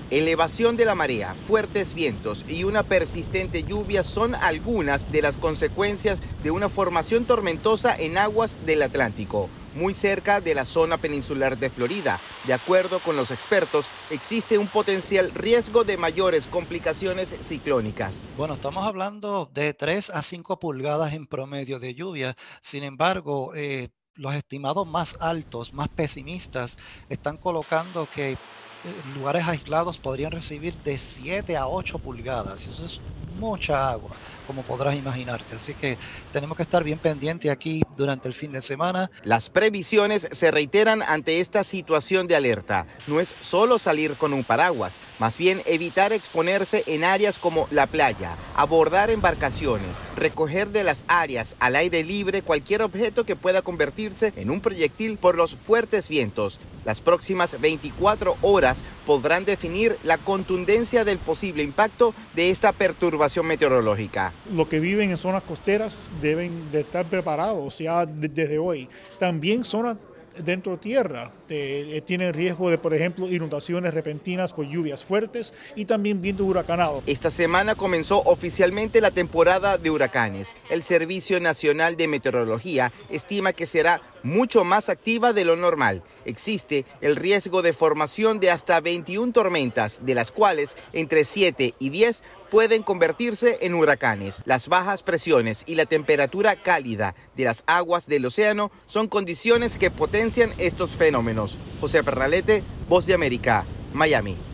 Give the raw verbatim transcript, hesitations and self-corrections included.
Elevación de la marea, fuertes vientos y una persistente lluvia son algunas de las consecuencias de una formación tormentosa en aguas del Atlántico, muy cerca de la zona peninsular de Florida. De acuerdo con los expertos, existe un potencial riesgo de mayores complicaciones ciclónicas. Bueno, estamos hablando de tres a cinco pulgadas en promedio de lluvia. Sin embargo, eh, los estimados más altos, más pesimistas, están colocando que eh, lugares aislados podrían recibir de siete a ocho pulgadas. Y eso es mucha agua, como podrás imaginarte. Así que tenemos que estar bien pendientes aquí durante el fin de semana. Las previsiones se reiteran ante esta situación de alerta. No es solo salir con un paraguas, más bien evitar exponerse en áreas como la playa, abordar embarcaciones, recoger de las áreas al aire libre cualquier objeto que pueda convertirse en un proyectil por los fuertes vientos. Las próximas veinticuatro horas podrán definir la contundencia del posible impacto de esta perturbación meteorológica. Los que viven en zonas costeras deben de estar preparados ya desde hoy. También zonas dentro de tierra eh, tienen riesgo de, por ejemplo, inundaciones repentinas por lluvias fuertes y también vientos huracanados. Esta semana comenzó oficialmente la temporada de huracanes. El Servicio Nacional de Meteorología estima que será mucho más activa de lo normal. Existe el riesgo de formación de hasta veintiuna tormentas, de las cuales entre siete y diez pueden convertirse en huracanes. Las bajas presiones y la temperatura cálida de las aguas del océano son condiciones que potencian estos fenómenos. José Pernalete, Voz de América, Miami.